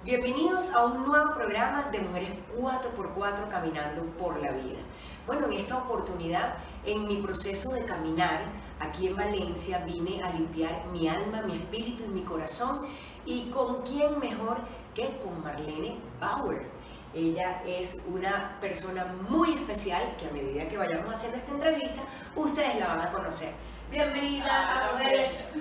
Bienvenidos a un nuevo programa de Mujeres 4x4 Caminando por la Vida. Bueno, en esta oportunidad, en mi proceso de caminar aquí en Valencia, vine a limpiar mi alma, mi espíritu y mi corazón. ¿Y con quién mejor que con Marlene Bauer? Ella es una persona muy especial que a medida que vayamos haciendo esta entrevista, ustedes la van a conocer. Bienvenida a Mujeres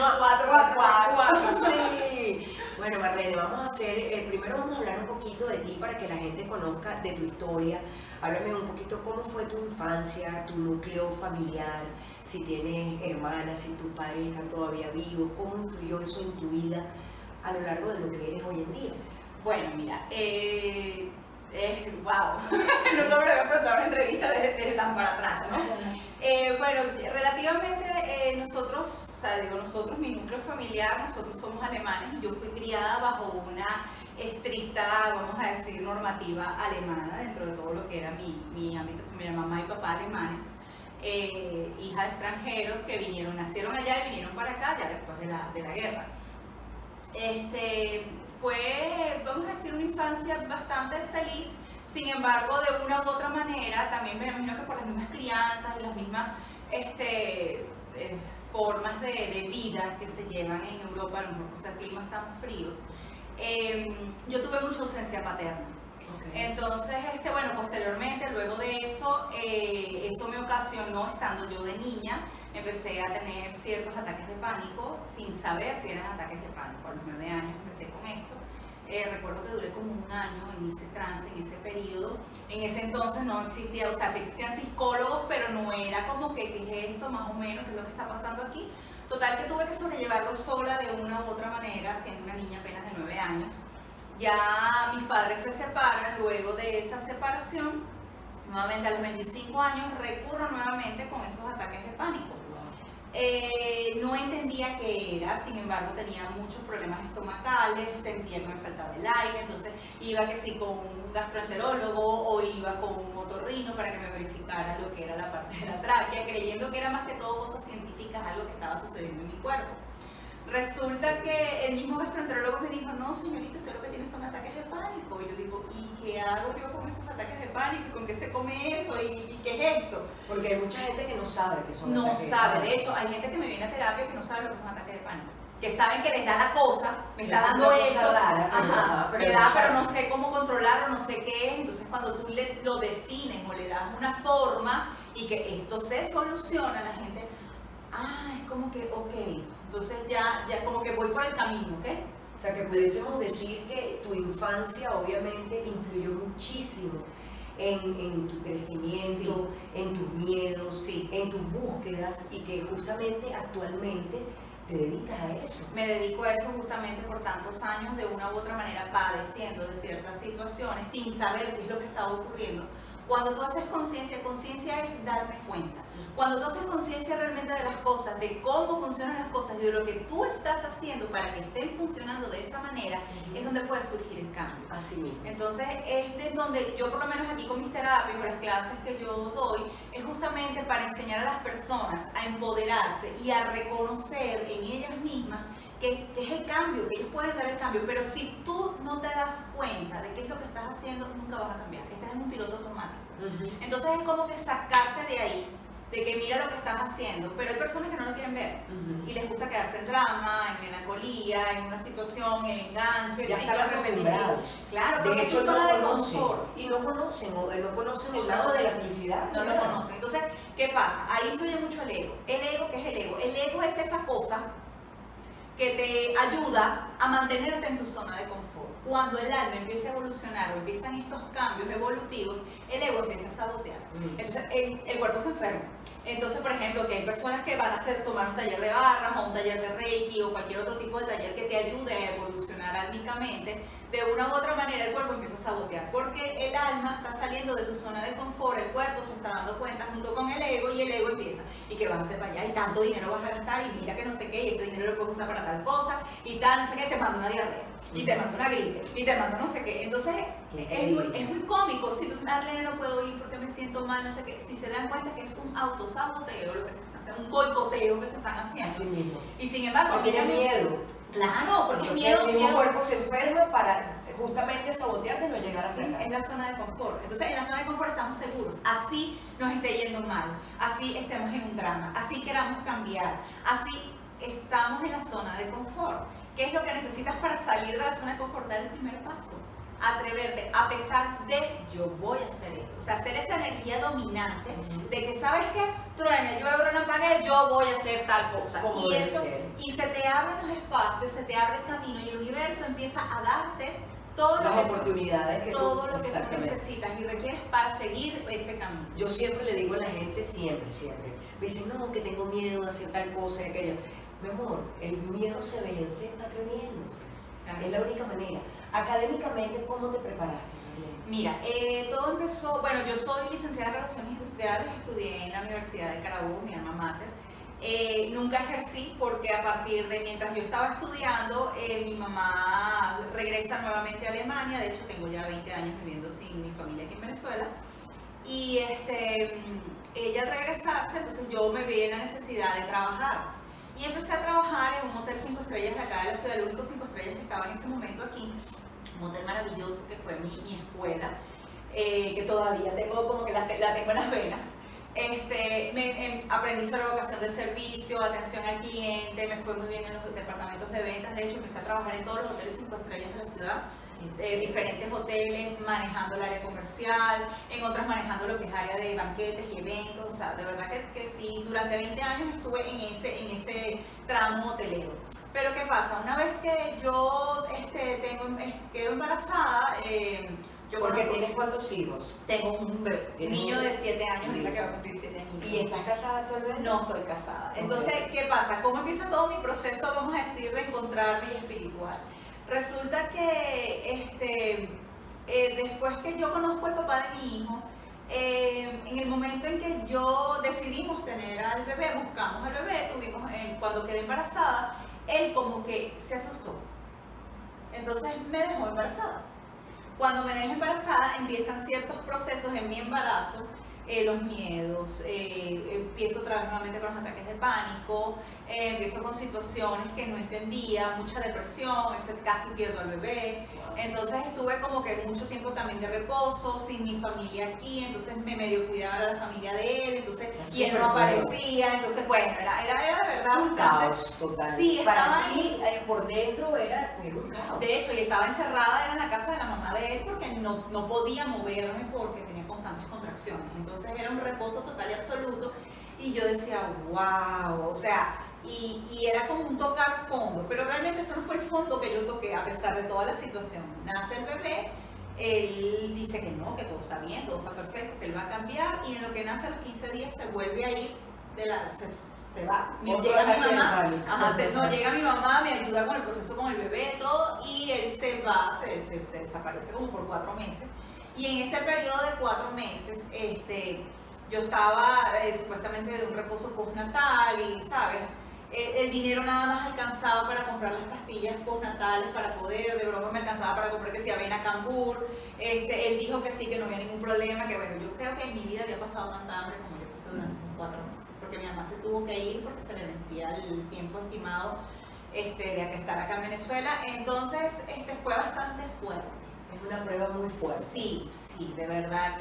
4x4. Sí. Bueno, Marlene, vamos a hacer, primero vamos a hablar un poquito de ti para que la gente conozca de tu historia. Háblame un poquito cómo fue tu infancia, tu núcleo familiar, si tienes hermanas, si tus padres están todavía vivos, cómo influyó eso en tu vida a lo largo de lo que eres hoy en día. Bueno, mira, wow, nunca me había preguntado una entrevista desde tan para atrás, ¿no? Bueno, relativamente nosotros, mi núcleo familiar, nosotros somos alemanes y yo fui criada bajo una estricta, vamos a decir, normativa alemana dentro de todo lo que era mi ámbito familiar, mamá y papá alemanes, hija de extranjeros que nacieron allá y vinieron para acá ya después de la guerra. Fue, vamos a decir, una infancia bastante feliz. Sin embargo, de una u otra manera, también me imagino que por las mismas crianzas y las mismas formas de vida que se llevan en Europa, a lo mejor por ser climas tan fríos, yo tuve mucha ausencia paterna. Okay. Entonces, bueno, posteriormente, luego de eso, eso me ocasionó, estando yo de niña, empecé a tener ciertos ataques de pánico sin saber que eran ataques de pánico. A los 9 años empecé con esto. Recuerdo que duré como un año en ese trance, en ese periodo. En ese entonces no existía, o sea, sí existían psicólogos, pero no era como que ¿qué es esto más o menos? ¿Qué es lo que está pasando aquí? Total que tuve que sobrellevarlo sola de una u otra manera, siendo una niña apenas de 9 años. Ya mis padres se separan. Luego de esa separación, nuevamente a los 25 años, recurro nuevamente con esos ataques de pánico. No entendía qué era, sin embargo tenía muchos problemas estomacales, sentía que me faltaba el aire, entonces iba que sí con un gastroenterólogo o iba con un otorrino para que me verificara lo que era la parte de la tráquea, creyendo que era más que todo cosas científicas, algo que estaba sucediendo en mi cuerpo. Resulta que el mismo gastroenterólogo me dijo, no señorita, usted lo que tiene son ataques de pánico. Y yo digo, ¿y qué hago yo con esos ataques de pánico? ¿Y con qué se come eso? ¿Y qué es esto? Porque hay mucha gente que no sabe que son ataques de pánico. De hecho, hay gente que me viene a terapia que no sabe lo que es un ataque de pánico. Que saben que les da la cosa, me está dando eso, pero no sé cómo controlarlo, no sé qué es. Entonces cuando tú lo defines o le das una forma y que esto se soluciona, la gente, es como que, ok. Entonces ya como que voy por el camino, ¿ok? O sea, que pudiésemos decir que tu infancia obviamente influyó muchísimo en tu crecimiento, sí, en tus miedos, sí, en tus búsquedas, y que justamente actualmente te dedicas a eso. Me dedico a eso justamente por tantos años, de una u otra manera padeciendo de ciertas situaciones sin saber qué es lo que estaba ocurriendo. Cuando tú haces conciencia es darme cuenta. Cuando tú haces conciencia realmente de las cosas, de cómo funcionan las cosas y de lo que tú estás haciendo para que estén funcionando de esa manera, es donde puede surgir el cambio. Así mismo. Entonces es de donde yo, por lo menos aquí con mis terapias o las clases que yo doy, es justamente para enseñar a las personas a empoderarse y a reconocer en ellas mismas que es el cambio, que ellos pueden dar el cambio, pero si tú no te das cuenta de qué es lo que estás haciendo, nunca vas a cambiar. Estás en un piloto automático. Entonces es como que sacarte de ahí, de que mira lo que estás haciendo, pero hay personas que no lo quieren ver y les gusta quedarse en drama, en melancolía, en una situación, en enganche, ya están acostumbrados. Claro, porque eso no conocen y no conocen el lado de la felicidad. No lo conocen. Entonces, ¿qué pasa? Ahí influye mucho el ego. ¿El ego qué es el ego? El ego es esa cosa que te ayuda a mantenerte en tu zona de confort. Cuando el alma empieza a evolucionar o empiezan estos cambios evolutivos, el ego empieza a sabotear. Entonces el cuerpo se enferma. Entonces, por ejemplo, que hay personas que van a tomar un taller de barras o un taller de Reiki o cualquier otro tipo de taller que te ayude a evolucionar álmicamente, de una u otra manera el cuerpo empieza a sabotear, porque el alma está saliendo de su zona de confort, el cuerpo se está dando cuenta junto con el ego, y el ego empieza, ¿y qué vas a hacer para allá? Y tanto dinero vas a gastar, y mira que no sé qué, y ese dinero lo puedes usar para tal cosa, y tal, no sé qué, te mando una diarrea, y te mando una gripe, y te mando no sé qué. Entonces es muy cómico. Si tú Marlene, no puedo ir porque me siento mal, no sé qué. Si se dan cuenta que es un autosaboteo, lo que se está, un boicoteo que se están haciendo. Así mismo. Y sin embargo, tienen miedo. Claro, porque entonces, el mismo cuerpo se enferma para justamente sabotearte y no llegar a sí, acá. es la zona de confort. Entonces, en la zona de confort estamos seguros. Así nos esté yendo mal, así estemos en un drama, así queramos cambiar, así estamos en la zona de confort. ¿Qué es lo que necesitas para salir de la zona de confort? Dar el primer paso. Atreverte, a pesar de yo voy a hacer esto. O sea, hacer esa energía dominante de que, ¿sabes qué? Truene, llueve, relampaguee, yo voy a hacer tal cosa. Y se te abren los espacios, se te abre el camino y el universo empieza a darte todo las oportunidades que todo lo que tú necesitas y requieres para seguir ese camino. Yo siempre le digo a la gente, siempre, me dicen, no, que tengo miedo de hacer tal cosa y aquello. Mi amor, el miedo se vence atreviéndose. Claro. Es la única manera. Académicamente, ¿cómo te preparaste? Mira, todo empezó, bueno, yo soy licenciada en Relaciones Industriales, estudié en la Universidad de Carabobo, mi alma mater. Nunca ejercí porque a partir de mientras yo estaba estudiando, mi mamá regresa nuevamente a Alemania. De hecho, tengo ya 20 años viviendo sin mi familia aquí en Venezuela. Y ella al regresarse, entonces yo me vi en la necesidad de trabajar. Y empecé a trabajar en un hotel 5 estrellas de acá de la ciudad, el único 5 estrellas que estaba en ese momento aquí. Un hotel maravilloso que fue mi escuela, que todavía tengo como que la tengo en las venas. Aprendí sobre vocación de servicio, atención al cliente, me fue muy bien en los departamentos de ventas. De hecho, empecé a trabajar en todos los hoteles 5 estrellas de la ciudad, diferentes hoteles, manejando el área comercial, en otras manejando lo que es área de banquetes y eventos. O sea, de verdad que sí, durante 20 años estuve en ese tramo hotelero. Pero ¿qué pasa? Una vez que yo quedo embarazada, porque tienes ¿cuántos hijos? Tengo un bebé, un niño de 7 años, ahorita que va a cumplir 7 años. ¿Y estás casada actualmente? No estoy casada. Entonces, ¿qué pasa? ¿Cómo empieza todo mi proceso, vamos a decir, de encontrarme y espiritual? Resulta que después que yo conozco al papá de mi hijo, en el momento en que yo decidimos tener al bebé, buscamos al bebé, cuando quedé embarazada, él como que se asustó. Entonces me dejó embarazada. Cuando me dejo embarazada empiezan ciertos procesos en mi embarazo, los miedos, empiezo otra vez nuevamente con los ataques de pánico, empiezo con situaciones que no entendía, mucha depresión, casi pierdo al bebé. Entonces estuve como que mucho tiempo también de reposo, sin mi familia aquí, entonces me medio cuidaba a la familia de él, entonces y él no aparecía, entonces bueno, era de verdad un caos total. Sí, para ti por dentro era un caos. De hecho, y estaba encerrada en la casa de la mamá de él porque no podía moverme porque tenía constantes contracciones. Entonces era un reposo total y absoluto y yo decía, wow, o sea, y era como un tocar fondo, pero realmente eso no fue el fondo que yo toqué a pesar de toda la situación. Nace el bebé, él dice que no, que todo está bien, todo está perfecto, que él va a cambiar y en lo que nace a los 15 días se vuelve a ir se va. Llega mi mamá, llega mi mamá, me ayuda con el proceso con el bebé, todo, y él se va, se desaparece como por 4 meses. Y en ese periodo de 4 meses, yo estaba supuestamente de un reposo postnatal y, ¿sabes? El dinero nada más alcanzaba para comprar las pastillas postnatales para poder, de broma me alcanzaba para comprar que si avena cambur. Él dijo que sí, que no había ningún problema, que bueno, yo creo que en mi vida había pasado tanta hambre como yo pasé durante esos 4 meses, porque mi mamá se tuvo que ir porque se le vencía el tiempo estimado de estar acá en Venezuela. Entonces, fue bastante fuerte. Es una prueba muy fuerte. Sí, de verdad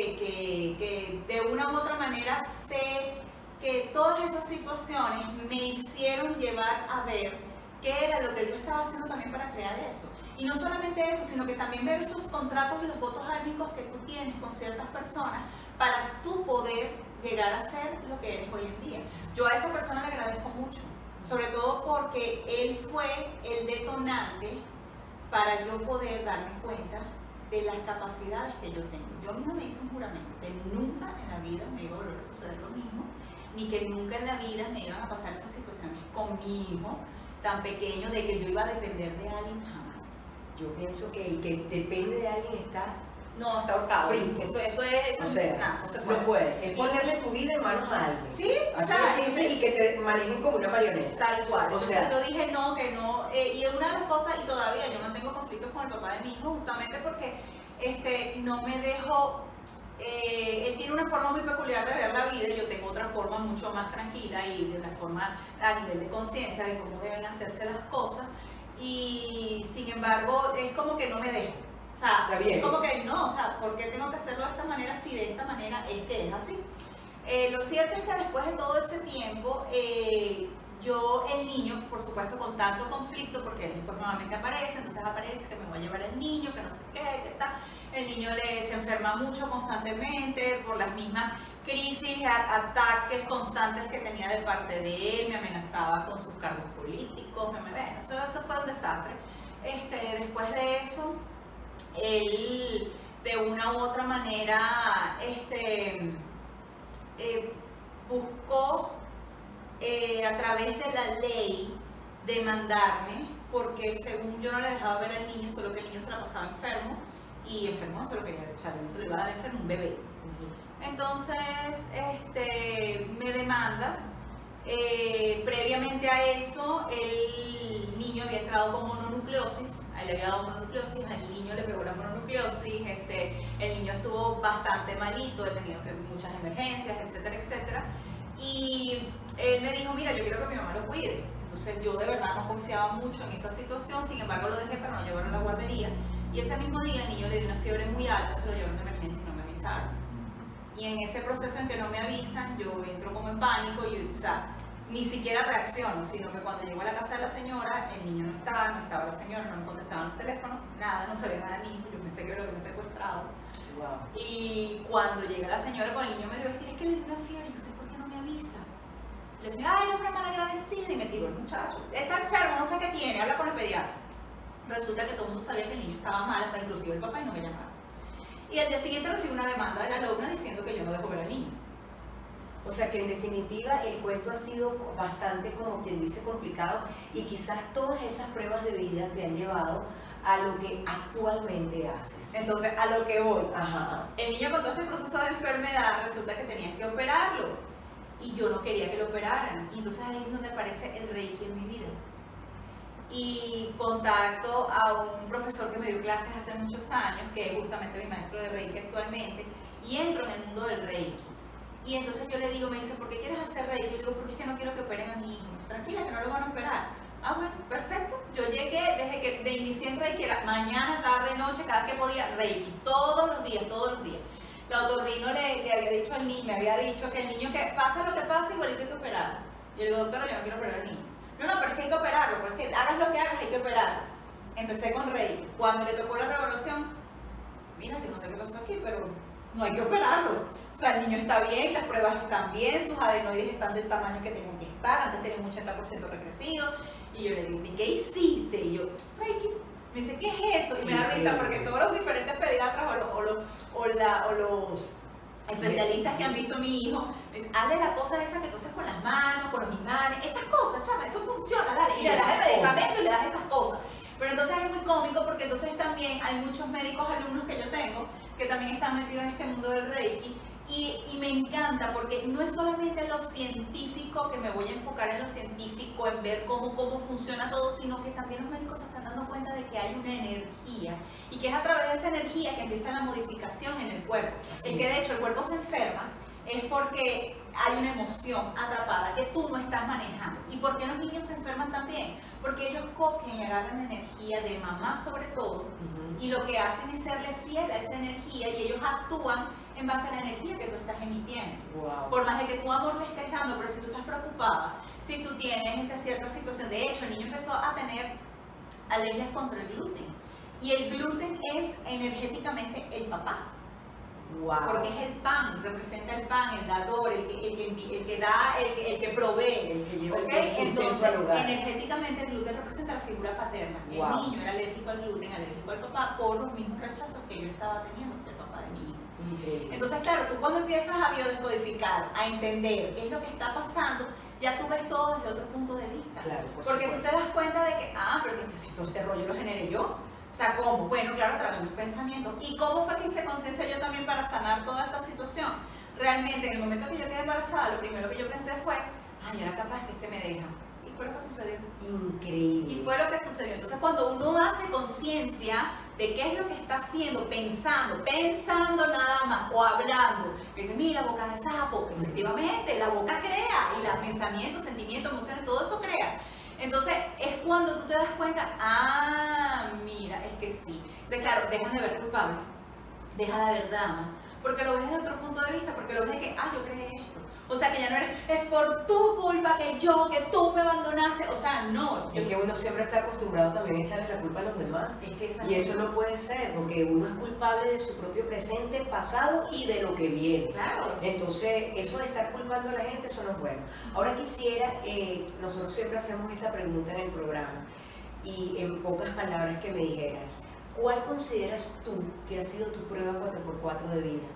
que de una u otra manera sé que todas esas situaciones me hicieron llevar a ver qué era lo que yo estaba haciendo también para crear eso. Y no solamente eso, sino que también ver esos contratos y los votos álmicos que tú tienes con ciertas personas para tú poder llegar a ser lo que eres hoy en día. Yo a esa persona le agradezco mucho, sobre todo porque él fue el detonante para yo poder darme cuenta de las capacidades que yo tengo. Yo misma me hice un juramento que nunca en la vida me iba a volver a suceder lo mismo, ni que nunca en la vida me iban a pasar esas situaciones con mi hijo tan pequeño de que yo iba a depender de alguien jamás. Yo pienso que el que depende de alguien está ahorcado. Eso o sea, no se puede. Es ponerle tu vida en manos a alguien. Sí, así de simple, y que te manejen como una marioneta. Tal cual. O sea, yo dije que no. Y una de las cosas, y todavía yo mantengo conflictos con el papá de mi hijo, justamente porque no me dejo él tiene una forma muy peculiar de ver la vida y yo tengo otra forma mucho más tranquila y de una forma a nivel de conciencia de cómo deben hacerse las cosas, y sin embargo es como que no me dejo. O sea, es como que no, o sea, ¿por qué tengo que hacerlo de esta manera si de esta manera es que es así? Lo cierto es que después de todo ese tiempo, el niño, por supuesto, con tanto conflicto, porque después nuevamente aparece, entonces aparece que me va a llevar el niño, que no sé qué, que tal. El niño se enferma mucho constantemente por las mismas crisis, ataques constantes que tenía de parte de él, me amenazaba con sus cargos políticos, bueno, eso fue un desastre. Después de eso, él de una u otra manera buscó a través de la ley demandarme, porque según yo no le dejaba ver al niño, solo que el niño se la pasaba enfermo, y enfermo no se lo quería, o sea, no se le iba a dar enfermo un bebé. Entonces me demanda. Previamente a eso, el niño había entrado con mononucleosis, a él le había dado mononucleosis, al niño le pegó la mononucleosis, el niño estuvo bastante malito, él tenía muchas emergencias, etcétera, etcétera, y él me dijo, mira, yo quiero que mi mamá lo cuide. Entonces yo de verdad no confiaba mucho en esa situación, sin embargo lo dejé para no llevarlo a la guardería, y ese mismo día el niño le dio una fiebre muy alta, se lo llevaron de emergencia y no me avisaron. Y en ese proceso en que no me avisan, yo entro como en pánico y, o sea, ni siquiera reacciono, sino que cuando llego a la casa de la señora, el niño no estaba la señora, no me contestaban los teléfonos, nada, no sabía nada de mí, yo pensé que lo habían secuestrado. Wow. Y cuando llega la señora con el niño medio vestido, es que le dio una fiebre, y usted, ¿por qué no me avisa? Le decía, ay, eres una malagradecida, y me tiró el muchacho, está enfermo, no sé qué tiene, habla con el pediatra. Resulta que todo el mundo sabía que el niño estaba mal, hasta inclusive el papá, y no me llamaron. Y al día siguiente recibí una demanda de la alumna diciendo que yo no dejo ver al niño. O sea que en definitiva el cuento ha sido bastante, como quien dice, complicado, y quizás todas esas pruebas de vida te han llevado a lo que actualmente haces. Entonces, a lo que voy. Ajá. El niño con todo este proceso de enfermedad resulta que tenían que operarlo, y yo no quería que lo operaran. Y entonces ahí es donde aparece el Reiki en mi vida. Y contacto a un profesor que me dio clases hace muchos años, que es justamente mi maestro de Reiki actualmente, y entro en el mundo del Reiki. Y entonces yo le digo, me dice, ¿por qué quieres hacer Reiki? Yo digo, porque es que no quiero que operen a mi hijo. Tranquila, que no lo van a operar. Ah, bueno, perfecto. Yo llegué, desde que me inicié en Reiki, era mañana, tarde, noche, cada que podía, Reiki, todos los días, todos los días. La otorrino le había dicho al niño, me había dicho que el niño, que pasa lo que pasa, igualito hay que operar. Yo le digo, doctora, yo no quiero operar al niño. No, pero es que hay que operarlo, porque es que hagas lo que hagas, hay que operarlo. Empecé con Reiki. Cuando le tocó la revolución, mira, yo no sé qué pasó aquí, pero no hay que operarlo. O sea, el niño está bien, las pruebas están bien, sus adenoides están del tamaño que tenían que estar, antes tenía un 80% recrecido. Y yo le digo, ¿y qué hiciste? Y yo, Reiki. Me dice, ¿qué es eso? Y me da risa porque todos los diferentes pediatras o los especialistas que han visto a mi hijo, hazle la cosa esa que tú haces con las manos, con los imanes, esas cosas, chama, eso funciona, dale, y le das el medicamento y le das esas cosas. Pero entonces es muy cómico porque entonces también hay muchos médicos alumnos que yo tengo que también están metidos en este mundo del Reiki, y me encanta porque no es solamente lo científico, que me voy a enfocar en lo científico, en ver cómo funciona todo, sino que también los médicos se están dando cuenta de que hay una energía, y que es a través de esa energía que empieza la modificación en el cuerpo. Es que de hecho el cuerpo se enferma es porque hay una emoción atrapada que tú no estás manejando. ¿Y por qué los niños se enferman también? Porque ellos copian y agarran energía de mamá sobre todo, y lo que hacen es serle fiel a esa energía, y ellos actúan en base a la energía que tú estás emitiendo. Wow. Por más de que tu amor le estés dando, pero si tú estás preocupada, si tú tienes esta cierta situación, de hecho el niño empezó a tener alergias contra el gluten, y el gluten es energéticamente el papá. Wow. Porque es el pan, representa el pan, el dador, el que da, el que provee. El que lleva Entonces, al hogar. energéticamente el gluten representa la figura paterna. Wow. El niño era alérgico al gluten, alérgico al papá, por los mismos rechazos que yo estaba teniendo hacia el papá de mi hijo. Increíble. Entonces, claro, tú cuando empiezas a biodescodificar, a entender qué es lo que está pasando, ya tú ves todo desde otro punto de vista. Claro, porque tú te das cuenta de que, pero que todo este rollo lo generé yo. O sea, ¿cómo? Bueno, claro, a través de mis pensamientos. ¿Y cómo fue que hice conciencia yo también para sanar toda esta situación? Realmente, en el momento que yo quedé embarazada, lo primero que yo pensé fue, yo era capaz que me deja. Y fue lo que sucedió. Increíble. Y fue lo que sucedió. Entonces, cuando uno hace conciencia, de qué es lo que está haciendo, pensando nada más, o hablando. Me dice, mira, boca de sapo. Efectivamente, la boca crea, y los pensamientos, sentimientos, emociones, todo eso crea. Entonces, es cuando tú te das cuenta, mira, es que sí. Entonces, claro, dejan de ver culpable, deja de ver drama, porque lo ves desde otro punto de vista, porque lo ves de que, yo creé esto. O sea, que ya no eres, es por tu culpa que tú me abandonaste. O sea, no. Es que uno siempre está acostumbrado también a echarle la culpa a los demás. Y eso no puede ser, porque uno es culpable de su propio presente, pasado y de lo que viene. Claro. Entonces, eso de estar culpando a la gente, eso no es bueno. Ahora quisiera, nosotros siempre hacemos esta pregunta en el programa, y en pocas palabras que me dijeras, ¿cuál consideras tú que ha sido tu prueba 4x4 de vida?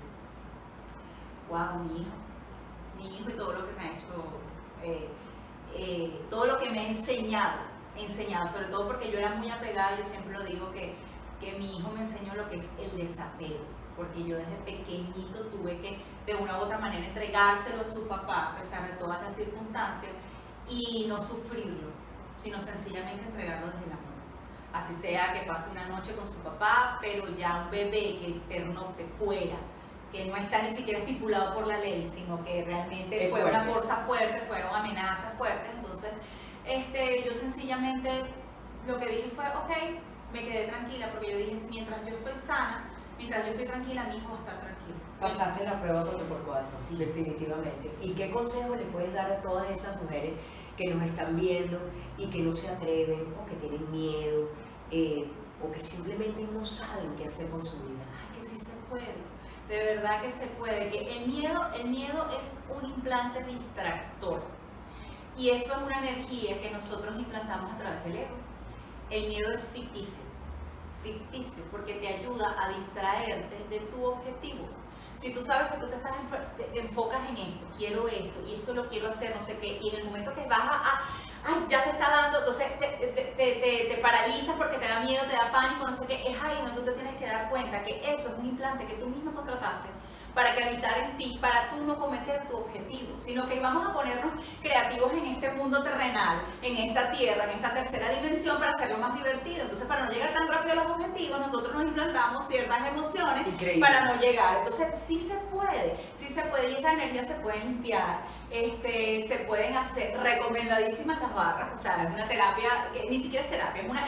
Wow, mi hijo y todo lo que me ha hecho, todo lo que me ha enseñado, sobre todo porque yo era muy apegada. Yo siempre lo digo que mi hijo me enseñó lo que es el desapego, porque yo desde pequeñito tuve que de una u otra manera entregárselo a su papá, a pesar de todas las circunstancias, y no sufrirlo, sino sencillamente entregarlo desde el amor. Así sea que pase una noche con su papá, pero ya un bebé que pernocte fuera, que no está ni siquiera estipulado por la ley, sino que realmente fue una fuerza fuerte, fueron amenazas fuertes. Entonces, yo sencillamente lo que dije fue, ok, me quedé tranquila, porque yo dije, mientras yo estoy sana, mientras yo estoy tranquila, mi hijo va a estar tranquilo. Pasaste la prueba 4x4, sí, definitivamente. ¿Y qué consejo le puedes dar a todas esas mujeres que nos están viendo y que no se atreven, o que tienen miedo, o que simplemente no saben qué hacer con su vida? Ay, que sí se puede. De verdad que se puede, que el miedo es un implante distractor, y eso es una energía que nosotros implantamos a través del ego. El miedo es ficticio, porque te ayuda a distraerte de tu objetivo. Si tú sabes que tú te enfocas en esto, quiero esto, y esto lo quiero hacer, no sé qué, y en el momento que vas ya se está dando, entonces te paralizas porque te da miedo, te da pánico, no sé qué, es ahí donde tú te tienes que dar cuenta que eso es un implante que tú mismo contrataste para que habitara en ti, para tú no cometer tu objetivo, sino que vamos a ponernos creativos en este mundo terrenal, en esta tierra, en esta tercera dimensión, para hacerlo más divertido. Entonces, para no llegar tan rápido a los objetivos, nosotros nos implantamos ciertas emociones. Increíble. Para no llegar. Entonces, sí se puede, y esa energía se puede limpiar. Se pueden hacer recomendadísimas las barras. O sea, es una terapia que ni siquiera es terapia, ¿cómo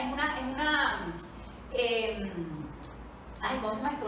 se llama esto?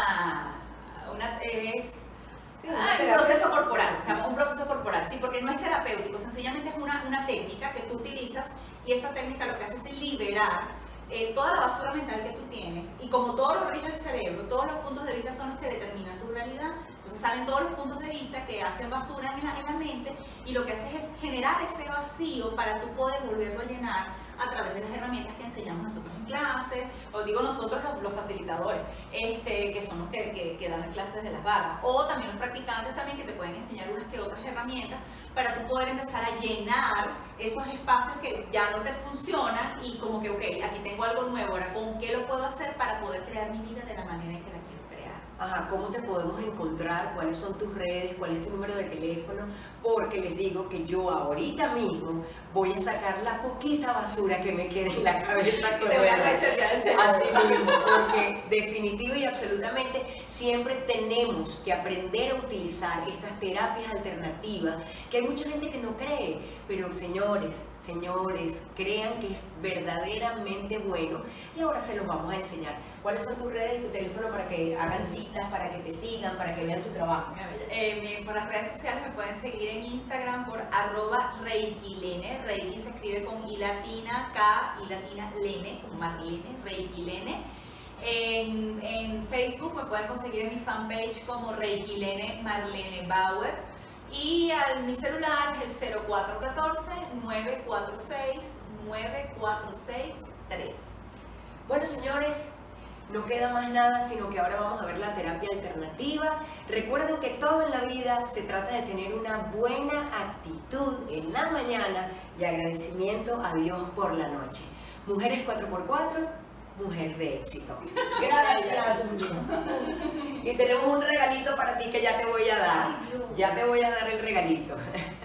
Un proceso corporal, un proceso corporal, sí, porque no es terapéutico, sencillamente es una técnica que tú utilizas, y esa técnica lo que hace es liberar toda la basura mental que tú tienes, y como todo lo rige el cerebro, todos los puntos de vista son los que determinan tu realidad. Entonces salen todos los puntos de vista que hacen basura en la mente, y lo que haces es generar ese vacío para tú poder volverlo a llenar a través de las herramientas que enseñamos nosotros en clases, o digo nosotros los facilitadores, que son los que dan las clases de las barras, o también los practicantes también, que te pueden enseñar unas que otras herramientas para tú poder empezar a llenar esos espacios que ya no te funcionan, y como que, ok, aquí tengo algo nuevo, ahora ¿con qué lo puedo hacer para poder crear mi vida de la manera en que la quiero crear? Ajá, ¿cómo te podemos encontrar? ¿Cuáles son tus redes? ¿Cuál es tu número de teléfono? Porque les digo que yo ahorita mismo voy a sacar la poquita basura que me quede en la cabeza. Te voy a resetear el cerebro. Así mismo, porque definitivo y absolutamente siempre tenemos que aprender a utilizar estas terapias alternativas, que hay mucha gente que no cree, pero señores, crean que es verdaderamente bueno, y ahora se los vamos a enseñar. ¿Cuáles son tus redes y tu teléfono para que hagan citas, para que te sigan, para que vean tu trabajo? Por las redes sociales me pueden seguir en Instagram por @reikilene. Reiki se escribe con I latina, K, I latina, Lene, como Marlene, Reikilene. En Facebook me pueden conseguir en mi fanpage como Reikilene Marlene Bauer. Y mi celular es el 0414-946-9463. Bueno, señores, no queda más nada, sino que ahora vamos a ver la terapia alternativa. Recuerden que todo en la vida se trata de tener una buena actitud en la mañana y agradecimiento a Dios por la noche. Mujeres 4x4, mujeres de éxito. Gracias. Y tenemos un regalito para ti que ya te voy a dar. Ya te voy a dar el regalito.